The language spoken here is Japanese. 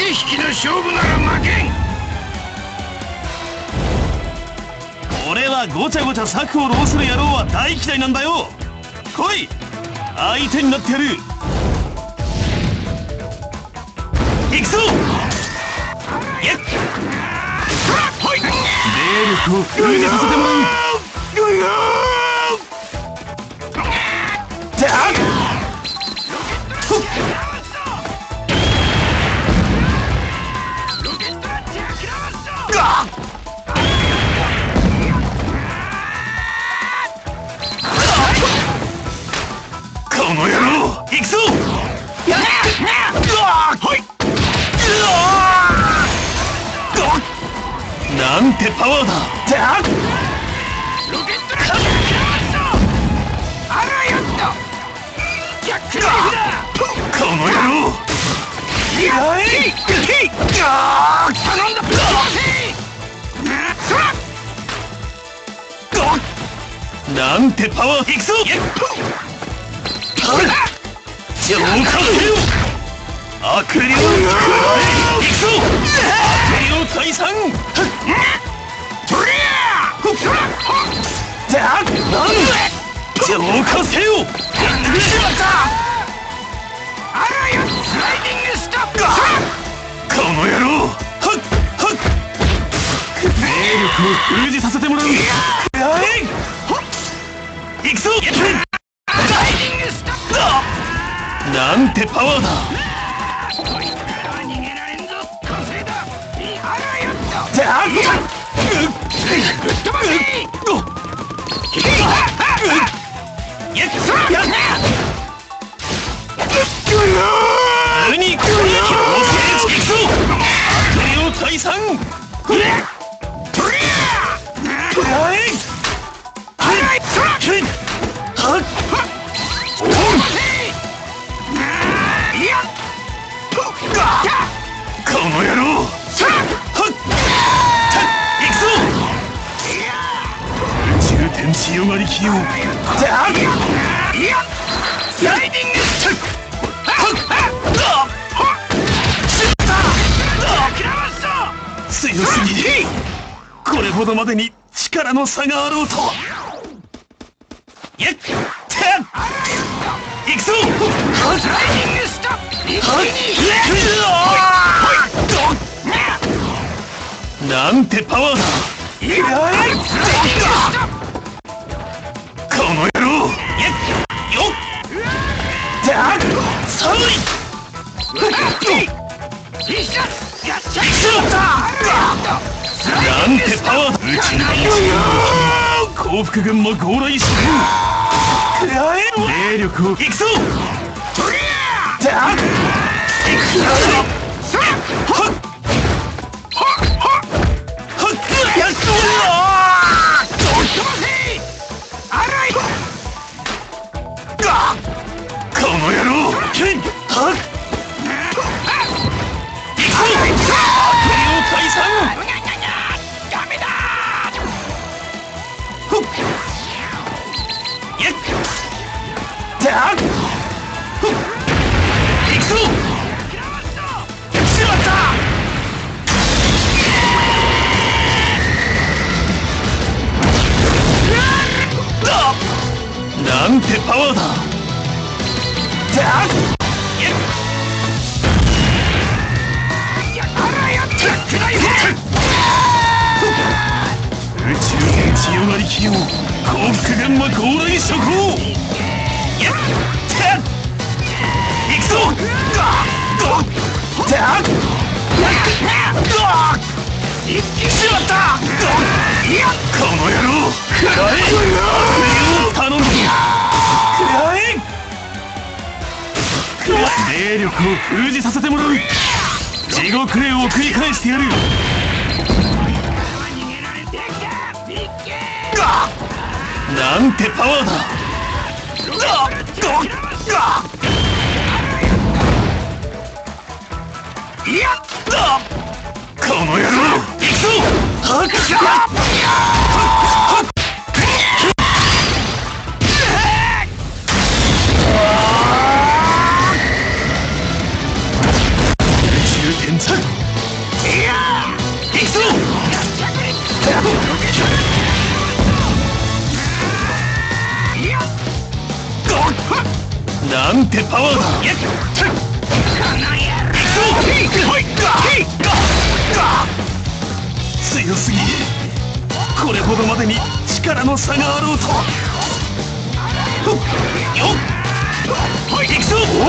け引きの勝負なら負けん。 俺はごちゃごちゃ策を浪する野郎は大嫌いなんだよ。来い、相手になってやる。行くぞ。やっ、霊力を封じさせてもらう。この野郎、行くぞ。なんてパワーだ。 ロケットランチャーキラースト。あらよっと。ジャックナイフだ。 この野郎。 頼んだ。 なんてパワー。行くぞ。浄化せよ。悪霊を食らえ。行くぞ。悪霊を退散。 トリアー。 浄化せよ。 あらよ、スライディングストップ。 この野郎。霊力を封じさせてもらう。行くぞ。スライディングストップ。なんてパワーだ。 こいつらは逃げられんぞ。稼いだ。あらよっと。ぶっ飛ばせ。 何これ。強制行くぞ。悪霊を退散。 トリアこの野郎。行くぞ。宇宙天地よがりきよ。 スライディングストップ。 強すぎる。これほどまでに力の差があろうとは。やっ、行くぞ。 スライディングストップ。 なんてパワーだ。この野郎。よっ。なんてパワーだ。宇宙の降伏軍も強来して霊力を。行くぞ。この野郎。なんてパワーだ。宇宙天地よがりきよ。降伏軍は強来諸行。行くぞ。しまった。この野郎。食らえ。悪霊を頼む。霊力を封じさせてもらう。地獄霊を繰り返してやる。なんてパワーだ。この野郎。行くぞ。宇宙天行くぞ。なんてパワーだ。強すぎ。これほどまでに力の差があろうと。よっ、行くぞ。